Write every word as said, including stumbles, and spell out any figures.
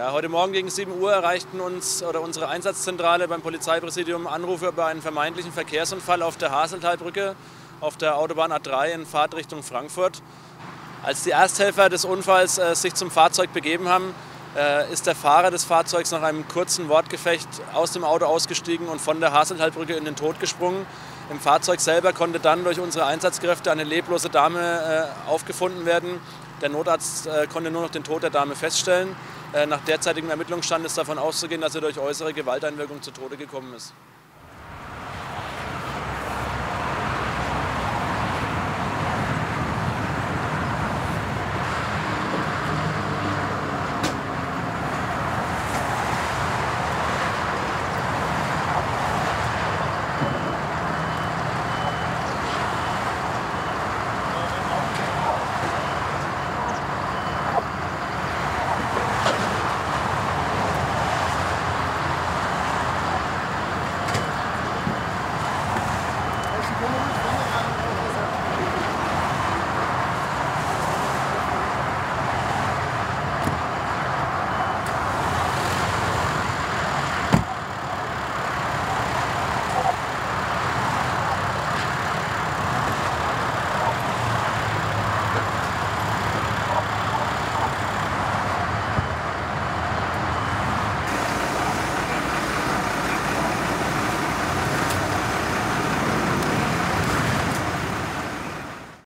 Ja, heute Morgen gegen sieben Uhr erreichten uns oder unsere Einsatzzentrale beim Polizeipräsidium Anrufe über einen vermeintlichen Verkehrsunfall auf der Haseltalbrücke auf der Autobahn A drei in Fahrtrichtung Frankfurt. Als die Ersthelfer des Unfalls äh, sich zum Fahrzeug begeben haben, äh, ist der Fahrer des Fahrzeugs nach einem kurzen Wortgefecht aus dem Auto ausgestiegen und von der Haseltalbrücke in den Tod gesprungen. Im Fahrzeug selber konnte dann durch unsere Einsatzkräfte eine leblose Dame äh, aufgefunden werden. Der Notarzt äh, konnte nur noch den Tod der Dame feststellen. Äh, nach derzeitigem Ermittlungsstand ist davon auszugehen, dass sie durch äußere Gewalteinwirkung zu Tode gekommen ist.